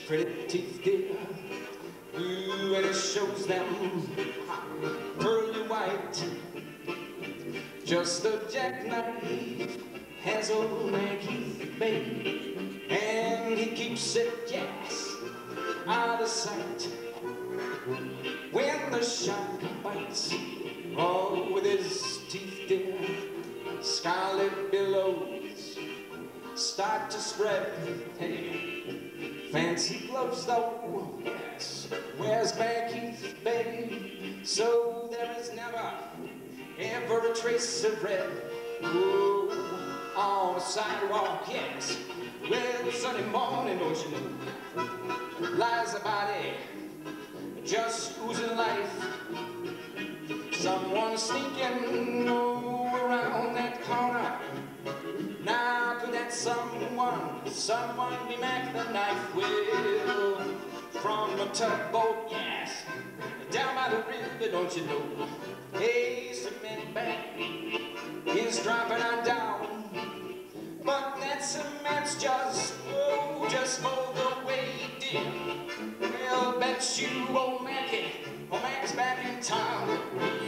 pretty teeth, dear. Ooh, and it shows them pearly white. Just a jackknife has old Mackie, baby, and he keeps it, yes, out of sight. When the shark bites, oh, with his teeth, dear, scarlet billows start to spread. Hey, fancy gloves though, yes, wears Mackie, baby, so there is never ever a trace of red. Ooh, on the sidewalk, yes. Well, Sunday morning, don't you know, lies a body just oozing life. Someone sneaking around that corner. Now could that someone be Mac the Knife? Well, from a tugboat, yes, down by the river, don't you know, hey, cement bag is dropping on down. But that cement's just, oh, just for the way he did. Well, bet you old Mac's back in town.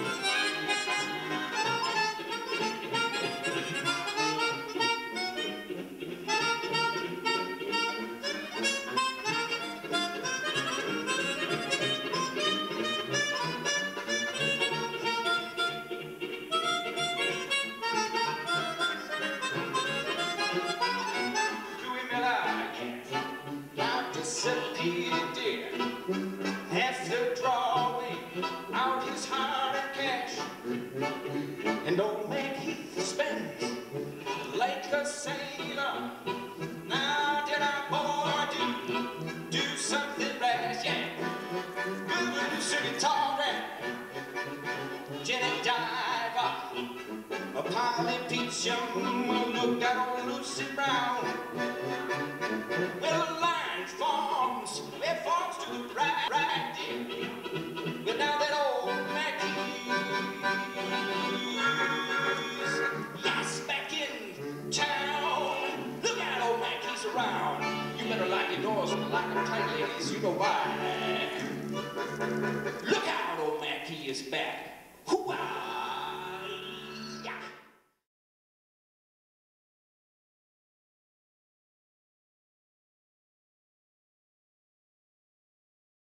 Disappeared, dear, after drawing out his hard cash. And old Mackie spends like a sailor. Now did our boy do something rash? Yeah, good sugar guitar and Jenny Diver, a Polly Peachum, look at old Lucy Brown. Well, forms to the right, dear. But now that old Mackie's, yes, back in town. Look out, old Mackie's around. You better lock your doors and lock them tight, ladies. You know why. Look out, old Mackie is back.